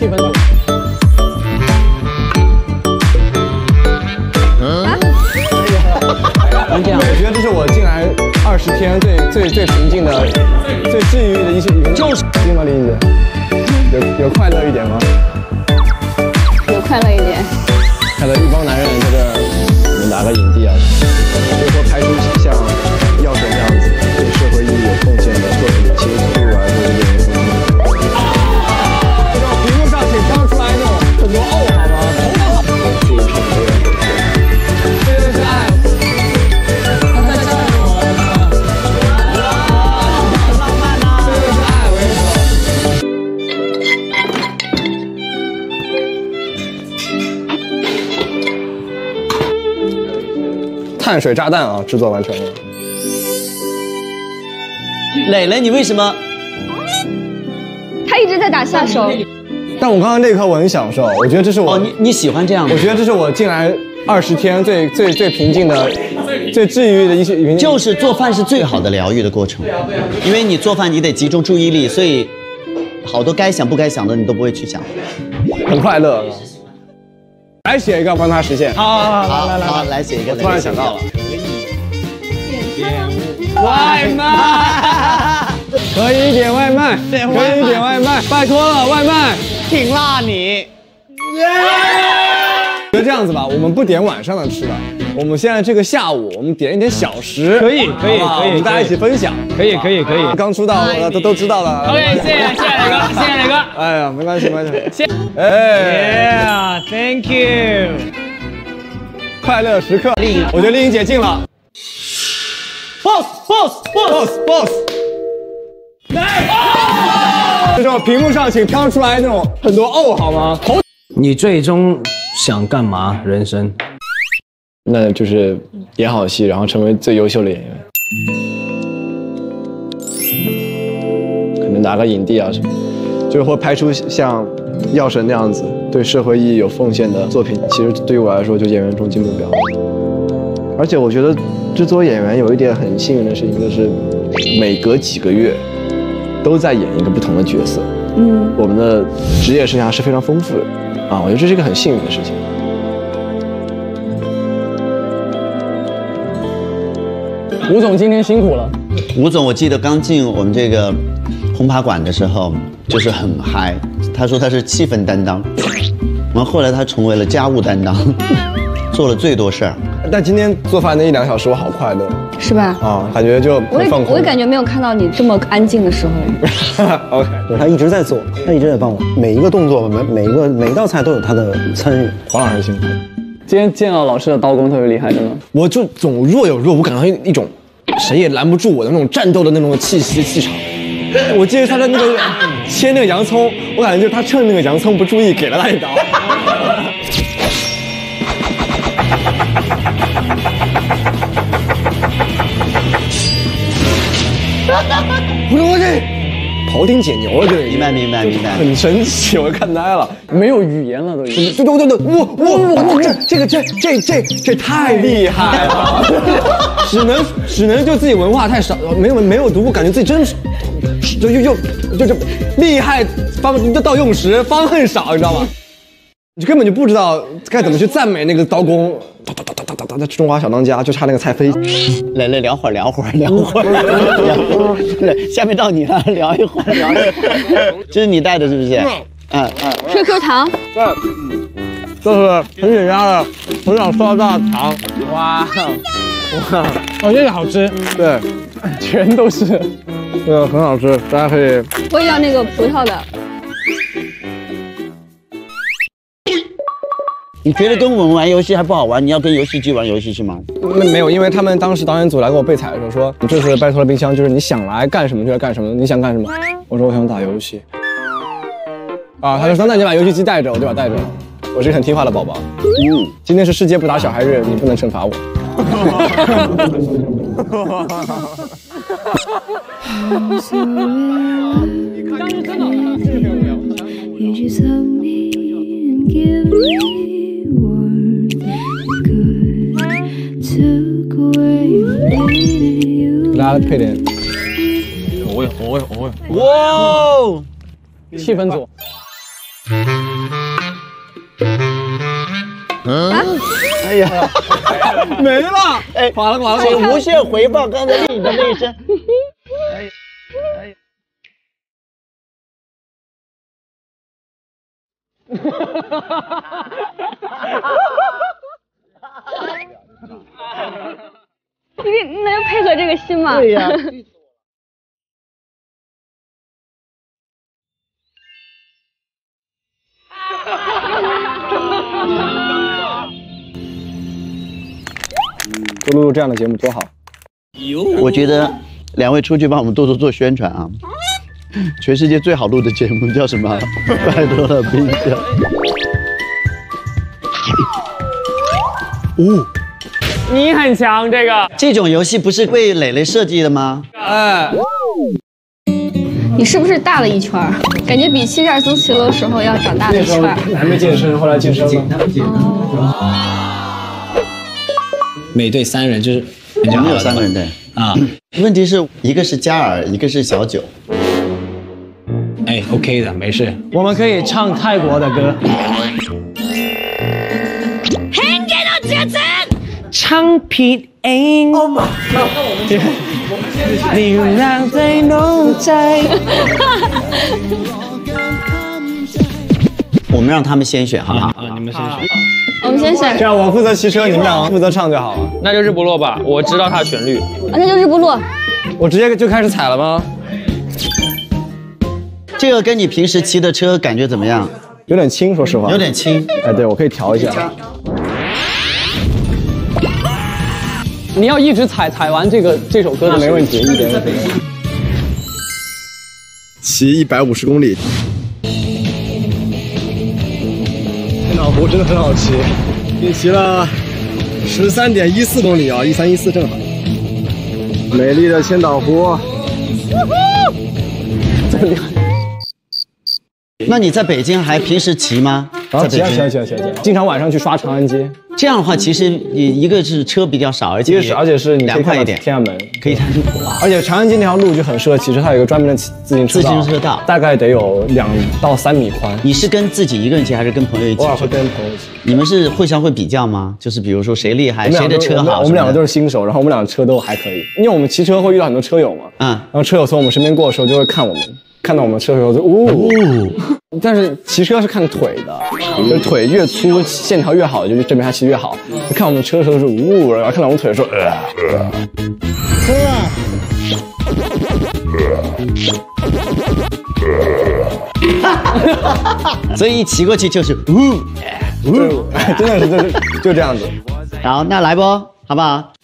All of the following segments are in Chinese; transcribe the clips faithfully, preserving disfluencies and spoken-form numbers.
气氛组。 啊？ 这样，我觉得这是我进来二十天最最最平静的、最治愈的一些，就是对吗，林姐？有有快乐一点吗？ 有快乐一点。 看到一帮男人在这能拿个影帝啊，所以说拍出像药神这样子对社会意义有贡献的作品，其实对我来说是演员中心。这种屏幕上请飘出来那种很多哦，好吗？头发好，自己品味。这就是爱。他在教我。哇，很浪漫啊！这就是爱，我跟你说。碳水炸弹啊，制作完成了。 磊磊，你为什么？ 他一直在打下手。 但我刚刚那一刻我很享受，我觉得这是我。 哦，你你喜欢这样的？ 我觉得这是我进来二十天最最最平静的、最治愈的一些。 就是做饭是最好的疗愈的过程。因为你做饭你得集中注意力，所以好多该想不该想的你都不会去想。 很快乐。来写一个帮他实现。 好，好，好，来来来，来写一个。 突然想到了。 外卖， 可以点外卖，可以点外卖，拜托了，外卖， 挺辣你。 就这样子吧，我们不点晚上的吃了，我们现在这个下午，我们点一点小食， 可以，可以，可以， 我们大家一起分享， 可以，可以，可以。 刚出道的都都知道了。 OK， 谢谢，谢谢磊哥，谢谢磊哥。 哎呀，没关系，没关系。 谢， 哎 ，Yeah，Thank you。 快乐时刻，我觉得丽颖姐进了。Boss boss boss boss， 来！这种屏幕上请飘出来那种很多哦，好吗？ 你最终想干嘛？人生？ 那就是演好戏，然后成为最优秀的演员，可能拿个影帝啊什么，就是会拍出像《药神》那样子对社会意义有奉献的作品。其实对于我来说，就演员终极目标。而且我觉得制作演员有一点很幸运的事情，就是每隔几个月都在演一个不同的角色。嗯，我们的职业生涯是非常丰富的啊，我觉得这是一个很幸运的事情。吴总今天辛苦了。 吴总，我记得刚进我们这个红茶馆的时候，就是很嗨。他说他是气氛担当，然后后来他成为了家务担当，做了最多事儿。 但今天做饭那一两个小时，我好快乐， 是吧？ 啊，感觉就我也放空。 我也感觉没有看到你这么安静的时候。 OK， 他一直在做，他一直在帮我，每一个动作，每每一个每一道菜都有他的参与。 黄老师辛苦。 今天见到老师的刀工特别厉害，真的。 我就总若有若无，感到一种谁也拦不住我的那种战斗的那种气息气场。我记得他的那个切那个洋葱，我感觉就是他趁那个洋葱不注意给了他一刀。不是我这庖丁解牛了，这个明白明白明白， 很神奇，我看呆了， 没有语言了都已经。 对对对对，哇哇哇，这这个这这这这太厉害了，只能只能就自己文化太少，没有没有读过，感觉自己真是就就就就就厉害方到用时方恨少，你知道吗？你根本就不知道该怎么去赞美那个刀工，哒哒哒哒哒哒哒，中华小当家就差那个菜飞。 来来聊会儿聊会儿聊会儿，聊会儿，下面到你了，聊一会儿聊一会儿。这是你带的是不是？嗯嗯。 Q Q 糖。 对，就是很简单的，很想刷大的糖。 哇哇，哦，这个好吃。 对， 全都是。 对，很好吃，大家可以。 我也要那个葡萄的。 你觉得跟我们玩游戏还不好玩？你要跟游戏机玩游戏是吗？ 没没有，因为他们当时导演组来给我备采的时候说，你这次拜托了冰箱，就是你想来干什么就来干什么，你想干什么？我说我想打游戏。啊，他就说那你把游戏机带着，我就把带着了。我是个很听话的宝宝。嗯，今天是世界不打小孩日，你不能惩罚我。 你刚是真的，这个很无聊。 给大家配点。 我会，我会，我会。 哇！ 气氛组。 哎呀， 没了， 哎， 垮了垮了。 请无限回报刚才你的那一声。 一定能配合这个心吗？ 对呀。 多录录这样的节目多好。 我觉得两位出去帮我们多多做宣传啊！全世界最好录的节目叫什么？拜托了，冰箱。 哦，你很强，这个。 这种游戏不是为磊磊设计的吗？ 哎， 你是不是大了一圈儿？感觉比七十二层骑楼的时候要长大了一圈儿。 还没健身，后来健身了。 每队三人就是我们有三个人对啊。 问题是一个是嘉尔，一个是小九。 哎 ，OK 的，没事。我们可以唱泰國的歌。唱片 ，Oh my God！ 流浪在濃仔。 我们让他们先选，好不好？ 啊，你们先选。 我们先选， 这样我负责骑车，你们俩负责唱就好了。 那就日不落吧，我知道它的旋律。 啊，那就日不落。 我直接就开始踩了吗？ 这个跟你平时骑的车感觉怎么样？ 有点轻，说实话。 有点轻。 哎，对，我可以调一下。 你要一直踩踩完这个这首歌的没问题，一点问题没有。骑一百五十公里。千岛湖真的很好骑，你骑了十三点一四公里啊，一三一四正好。美丽的千岛湖，真厉害。 那你在北京还平时骑吗？ 啊，骑啊骑啊骑啊骑啊！经常晚上去刷长安街。 这样的话，其实你一个是车比较少，而且是而且是你可以看到凉快一点， 天安门可以看。 而且长安街那条路就很适合骑车，它有一个专门的自行车自行车道， 大概得有两到三米宽。 你是跟自己一个人骑，还是跟朋友一起？ 偶尔会跟朋友一起。 你们是互相会比较吗？就是比如说谁厉害，谁的车好？ 我们两个都是新手，然后我们两个车都还可以，因为我们骑车会遇到很多车友嘛。 嗯， 然后车友从我们身边过的时候就会看我们，看到我们车友就呜。但是骑车是看腿的，就是腿越粗，线条越好，就证明他骑越好。看我们车的时候是呜，然后看到我们腿的时候， 呃。所以一骑过去就是呜呜，真的是就是就这样子。 好，那来不，好不好？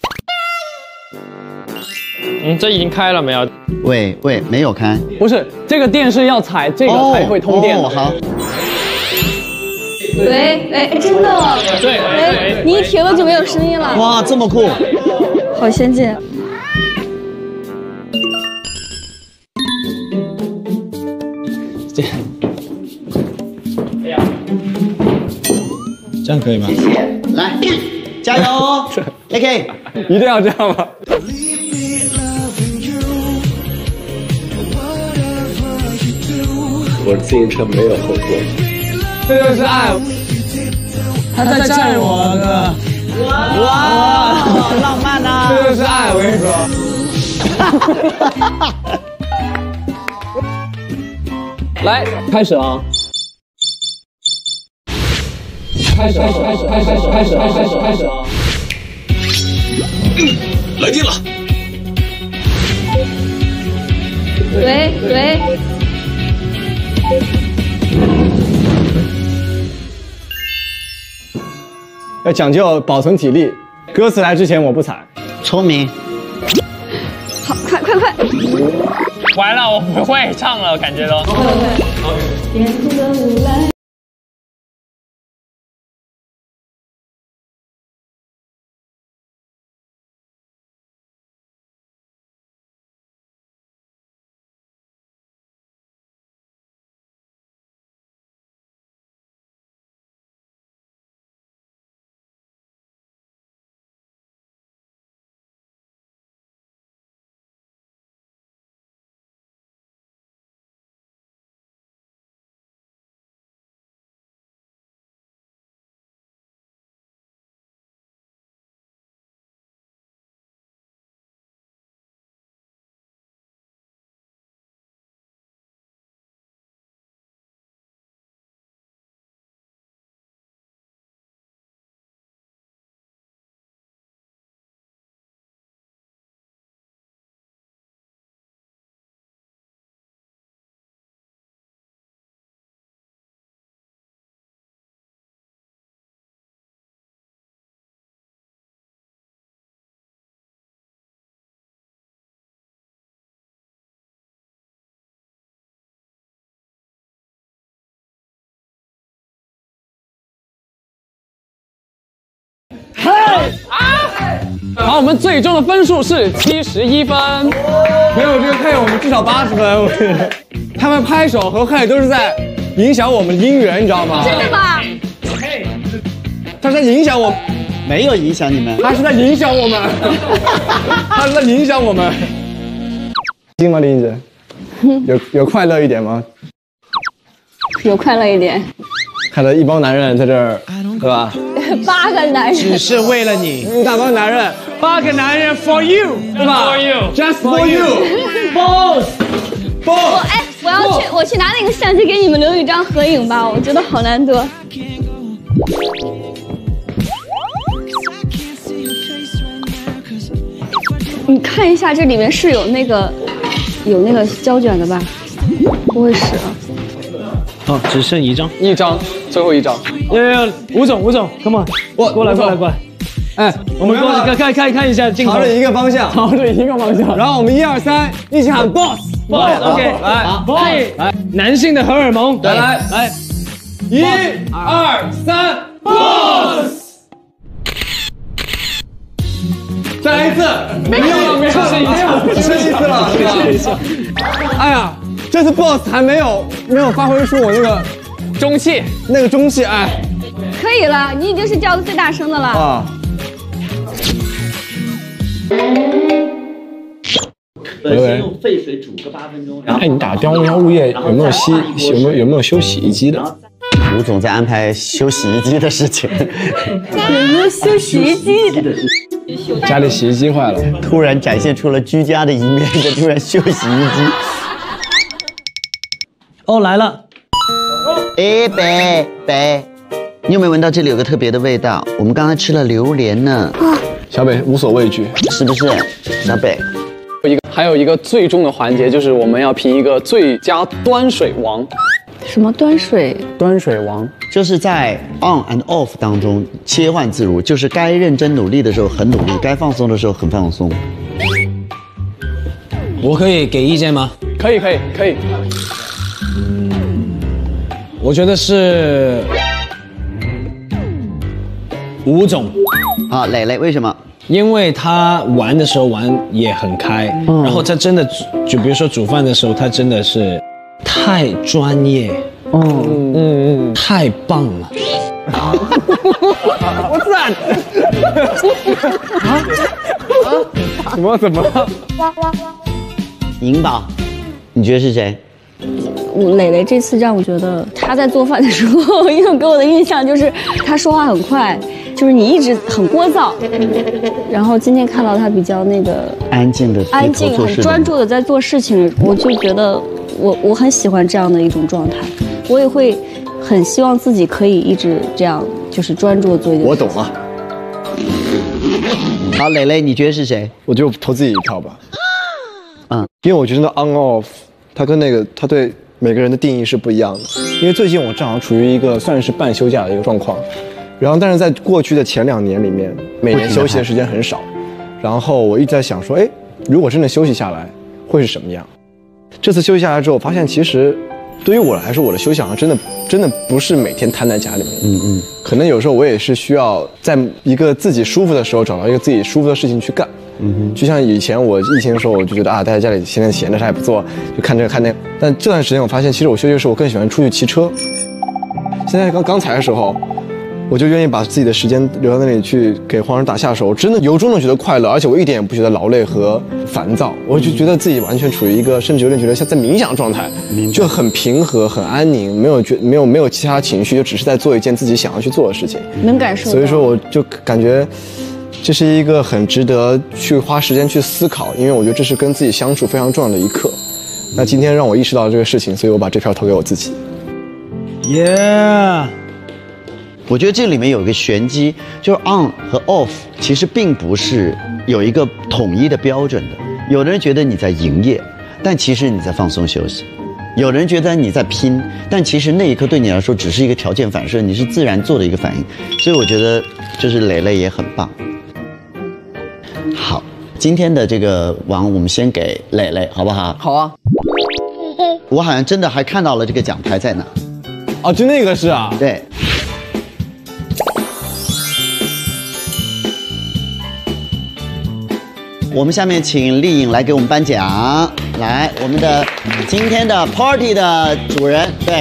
嗯，这已经开了没有？ 喂喂，没有开。 不是，这个电是要踩这个才会通电的。 哦，好。 喂喂，真的？ 对， 喂，你一停了就没有声音了。 哇，这么酷！ 好先进。 这，哎呀，这样可以吗？ 谢谢，来，加油哦 ，A K， 一定要这样吗？我的自行车没有后座， 这就是爱。 他在载我呢。 哇，好浪漫啊！ 这就是爱，我跟你说。来，开始啊！开始，开始，开始，开始，开始，开始，开始，开始啊！ 来电了。 喂喂。 要讲究保存体力，歌词来之前我不踩。 聪明。 好，快快快！ 完了，我不会唱了，感觉都。 天空的雾来。 后我们最终的分数是七十一分。 没有这个配，我们至少八十分。我觉得他们拍手和嘿都是在影响我们姻缘，你知道吗？ 真的吗？ 他是在影响我， 没有影响你们， 他是在影响我们，他是在影响我们。 心吗，林姐？有有快乐一点吗？ 有快乐一点。 看到一帮男人在这儿，对吧？ 八个男人， 只是为了你，一大帮男人，八个男人 for you， 对吧 ？For you，just for you，boss，boss。 我哎，我要去，我去拿那个相机给你们留一张合影吧，我觉得好难得。你看一下，这里面是有那个有那个胶卷的吧？不会使了。 好，只剩一张， 一张，最后一张。 要要要，吴总，吴总 ，come on， 我过来过来过来。哎，我们过来看看看看一下镜头， 朝着一个方向， 朝着一个方向。 然后我们一二三，一起喊 boss，boss，OK， 来 ，boss，来，男性的荷尔蒙，来来来，一二三 ，boss。再来一次， 没有没有，只剩一次， 只剩一次了， 只剩一次。 哎呀，这次 boss 还没有没有发挥出我那个中气， 那个中气，哎， 可以了，你已经是叫的最大声的了。 啊！ 呃，先用沸水煮个八分钟，然后哎，你打标喵物业有没有洗有没有有没有修洗衣机的？ 吴总在安排修洗衣机的事情， 有没有修洗衣机？ 家里洗衣机坏了， 突然展现出了居家的一面的，突然修洗衣机。 哦，来了， 哎，北北，你有没有闻到这里有个特别的味道？我们刚才吃了榴莲呢， 小北无所畏惧， 是不是？小北， 有一个还有一个最终的环节，就是我们要评一个最佳端水王。 什么端水？ 端水王就是在 on and off 当中切换自如，就是该认真努力的时候很努力，该放松的时候很放松。 我可以给意见吗？ 可以可以可以。 我觉得是吴总， 好，磊磊为什么？ 因为他玩的时候玩也很开，然后他真的就比如说煮饭的时候，他真的是太专业， 嗯嗯嗯， 太棒了。 我赞。啊啊！怎么怎么了？ 银宝，你觉得是谁？ 我磊磊这次让我觉得他在做饭的时候，因为给我的印象就是他说话很快，就是你一直很聒噪。然后今天看到他比较那个安静的安静、很专注的在做事情，我就觉得我我很喜欢这样的一种状态。我也会很希望自己可以一直这样，就是专注的做一件事。 我懂了。 好，磊磊，你觉得是谁？ 我就投自己一票吧。 嗯， 因为我觉得那 on off， 它跟那个它对每个人的定义是不一样的。因为最近我正好处于一个算是半休假的一个状况，然后但是在过去的前两年里面，每年休息的时间很少，然后我一直在想说，哎，如果真的休息下来会是什么样？这次休息下来之后，我发现其实对于我来说，我的休息好像真的真的不是每天瘫在家里面，嗯嗯，可能有时候我也是需要在一个自己舒服的时候找到一个自己舒服的事情去干。嗯哼，就像以前我疫情的时候，我就觉得啊，待在家里闲着闲着啥也不做，就看这个看那个。但这段时间我发现，其实我休息的时候，我更喜欢出去骑车。现在刚刚才的时候，我就愿意把自己的时间留在那里去给黄人打下手，真的由衷的觉得快乐，而且我一点也不觉得劳累和烦躁，我就觉得自己完全处于一个，甚至有点觉得像在冥想状态，就很平和、很安宁，没有觉没有没有其他情绪，就只是在做一件自己想要去做的事情。 能感受到。 所以说，我就感觉。这是一个很值得去花时间去思考，因为我觉得这是跟自己相处非常重要的一刻。那今天让我意识到这个事情，所以我把这票投给我自己。 耶、yeah ！我觉得这里面有一个玄机，就是 on 和 off 其实并不是有一个统一的标准的。有的人觉得你在营业，但其实你在放松休息；有的人觉得你在拼，但其实那一刻对你来说只是一个条件反射，你是自然做的一个反应。所以我觉得就是磊磊也很棒。好，今天的这个王我们先给磊磊，好不好？ 好啊。 我好像真的还看到了这个奖牌在哪。 哦，就那个是啊。 对。 我们下面请丽颖来给我们颁奖。来，我们的今天的 party 的主人，对。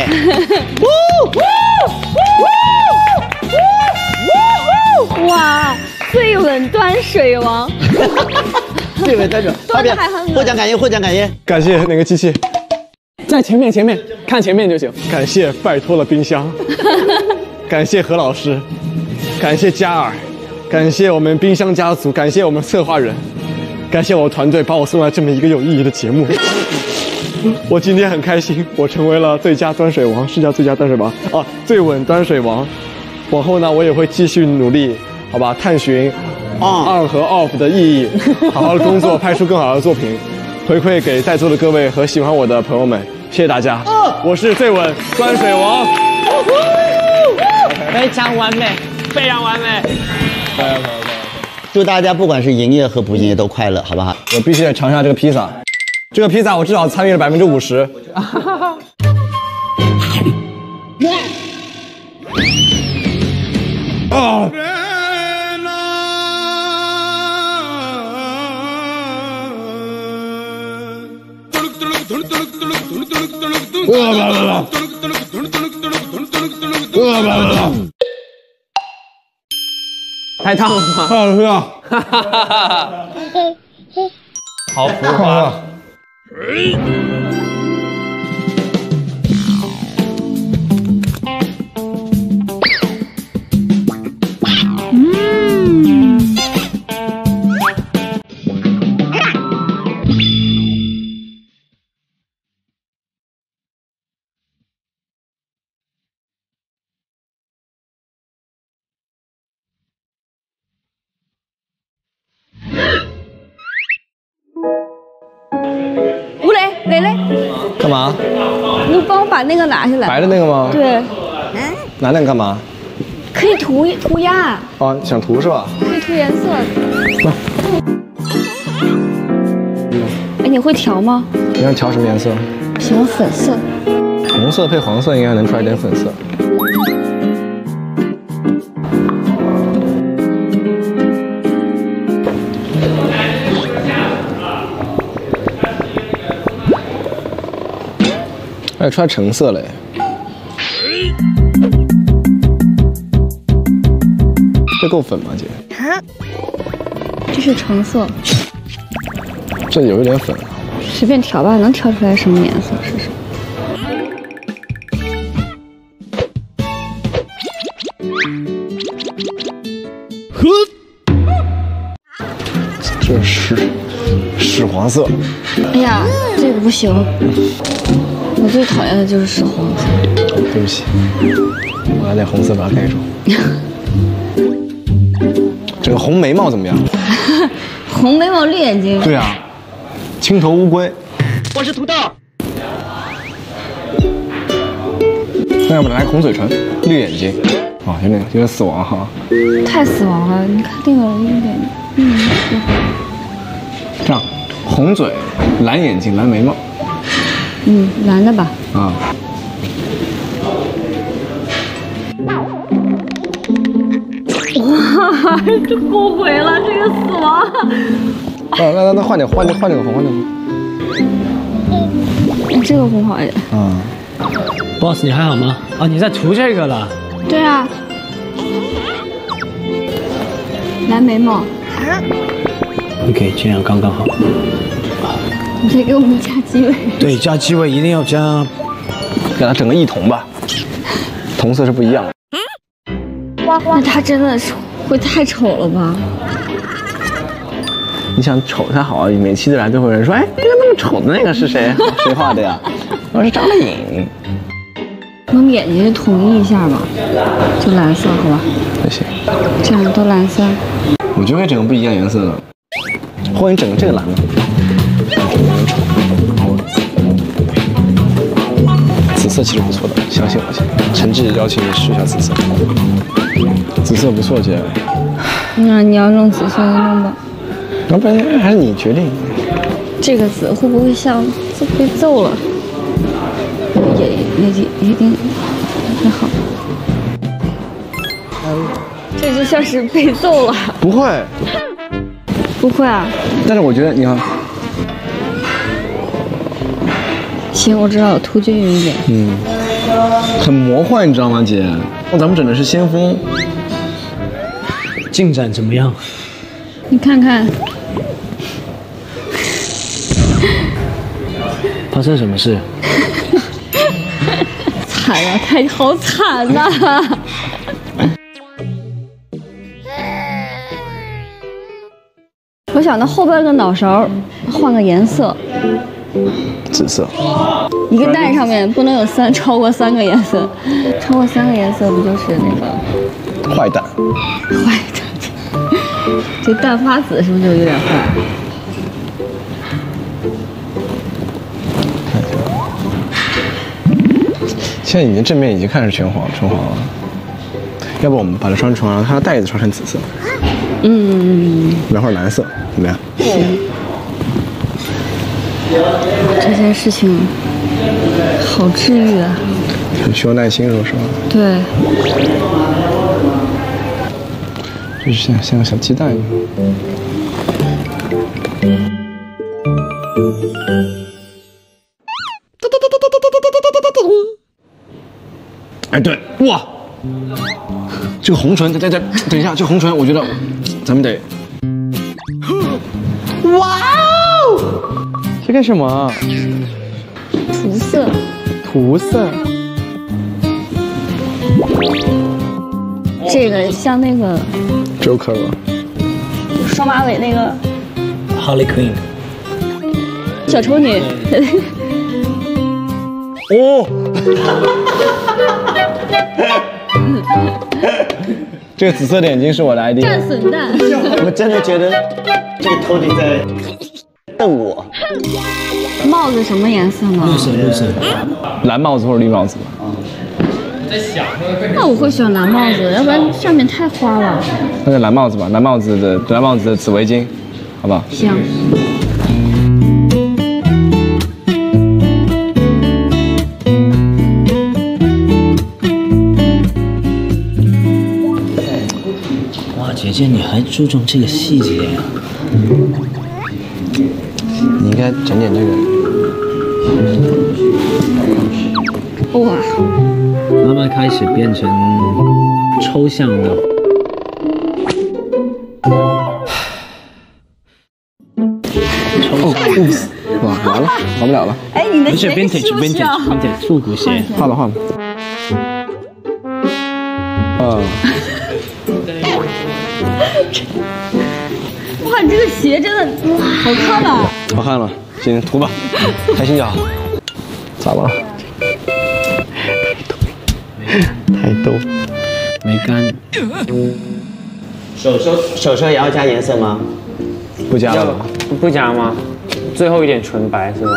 哇，最稳端水王。 最稳端水， 端的还很稳。 获奖感言，获奖感言。 感谢那个机器， 在前面前面看前面就行。 感谢拜托了冰箱，感谢何老师，感谢嘉尔，感谢我们冰箱家族，感谢我们策划人，感谢我团队把我送来这么一个有意义的节目。我今天很开心，我成为了最佳端水王，是叫最佳端水王啊，最稳端水王。往后呢，我也会继续努力，好吧，探寻 on 和 off 的意义，好好的工作，拍出更好的作品，回馈给在座的各位和喜欢我的朋友们，谢谢大家。我是最稳端水王， 非常完美，非常完美。 祝大家不管是营业和不营业都快乐，好不好？ 我必须得尝一下这个披萨，这个披萨我至少参与了百分之五十。啊！ 太烫了吗？ 太热了， 好浮夸。 吴磊，磊磊， 干嘛？ 你帮我把那个拿下来。 白的那个吗？ 对， 拿那个干嘛？ 可以涂涂鸦， 哦，想涂是吧？ 可以涂颜色。哎，你会调吗？ 你想调什么颜色？ 喜欢粉色。 红色配黄色应该能出来点粉色。哎，出来橙色嘞！这够粉吗，姐？ 这是橙色， 这有一点粉。 随便调吧，能调出来什么颜色试试？ 这是屎黄色。 哎呀，这个不行，我最讨厌的就是屎黄色。 对不起，我拿点红色把它盖住。这个红眉毛怎么样？ 红眉毛绿眼睛。 对啊，青头乌龟。 我是土豆。 那要不来红嘴唇，绿眼睛。哦，有点有点死亡哈。 太死亡了，你看那个有点，嗯。 这样，红嘴，蓝眼睛，蓝眉毛。 嗯，蓝的吧。 啊。 哇，这后悔了，这个死亡。 啊，那那那换点换点换点个红，换点红。 这个红好一点。 啊。 boss， 你还好吗？哦，你在涂这个了。 对啊。蓝眉毛。 OK， 这样刚刚好。 你再给我们加鸡尾。 对，加鸡尾一定要加。 给它整个一同吧，同色是不一样的。 那他真的是会太丑了吧？ 你想丑才好，每期的来都会有人说，哎，那个那么丑的那个是谁？谁画的呀？我是张丽颖。 我们眼睛统一一下吧，就蓝色，好吧？ 不行， 这样都蓝色。 我觉得可以整个不一样颜色的，或者你整个这个蓝的，紫色其实不错的，相信我，姐，诚挚邀请你试一下紫色，紫色不错，姐。 那你要弄紫色的弄吧。 要不然还是你决定。 这个紫会不会像就被揍了？也也也一定还好。这就像是被揍了。 不会， 不会啊。 但是我觉得你看， 行，我知道，突厥语一点。 嗯，很魔幻，你知道吗，姐？那咱们整的是先锋。 进展怎么样？ 你看看， 发生什么事？ 惨了，太好惨呐！我想到后边的脑勺换个颜色， 紫色。 一个蛋上面不能有三超过三个颜色，超过三个颜色不就是那个坏蛋？ 坏蛋。这蛋发紫是不是就有点坏？ 现在已经正面已经看是全黄纯黄了，要不我们把它穿成，然后它的带子穿成紫色， 嗯， 然后蓝色，怎么样？ 行。这件事情好治愈啊！ 很需要耐心，说实话。 对。 就是像像个小鸡蛋一样。哎，对，哇，这个红唇，等等等，等一下，这个红唇，我觉得咱们得。哇哦！这干什么？ 涂色。 涂色。 这个像那个 Joker 吧， 双马尾那个 Harley Quinn， 小丑女。 哦，这个紫色的眼睛是我的 I D。 战损蛋。 我真的觉得这个 Tony 在瞪我。 帽子什么颜色呢？ 绿色绿色， 蓝帽子或者绿帽子吧。 那我会选蓝帽子，要不然上面太花了。 那就蓝帽子吧，蓝帽子的蓝帽子的紫围巾，好不好？ 行。 哇，姐姐你还注重这个细节呀、啊？ 你应该整点这个。 哇。 慢慢开始变成抽象的。 哦，哇，完了，玩不了了。 哎，你的不是鞋 vintage 需不需要 vintage vintage 复古鞋， 换了换了。啊。 哇，你这个鞋真的哇，好看吧？ 好看了，行，涂吧，开心就好。咋了？太逗， 没干。 手手手手也要加颜色吗？ 不加了吧？ 不加吗？最后一点纯白是吧？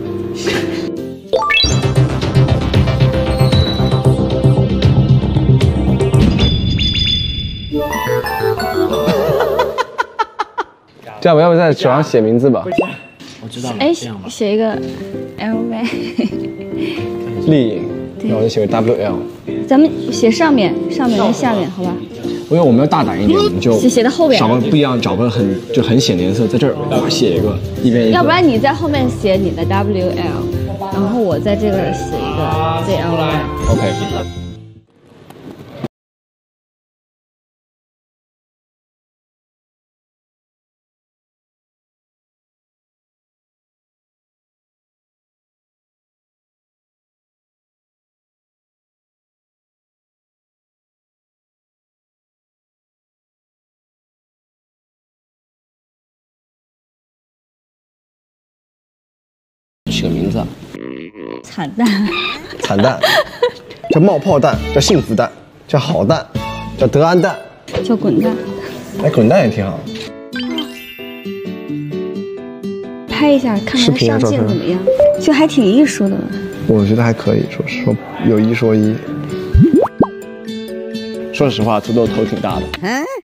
这样吧，要不在手上写名字吧？ 我知道了， 哎这样吧， 写一个 L V。 丽颖，然后就写个 W L。 咱们写上面，上面跟下面，好吧？ 因为我们要大胆一点，我们就写写在后边找个不一样，找个很就很显的颜色，在这儿哗写一个，一边一个。 要不然你在后面写你的 W L， 然后我在这个写一个 Z L Y。 OK。取个名字啊， 惨蛋， 惨蛋，叫冒泡蛋，叫幸福蛋，叫好蛋，叫德安蛋， 叫滚蛋。 哎，滚蛋也挺好。 拍一下，看看上镜怎么样？就还挺艺术的。 我觉得还可以，说说有一说一。说实话，土豆头挺大的。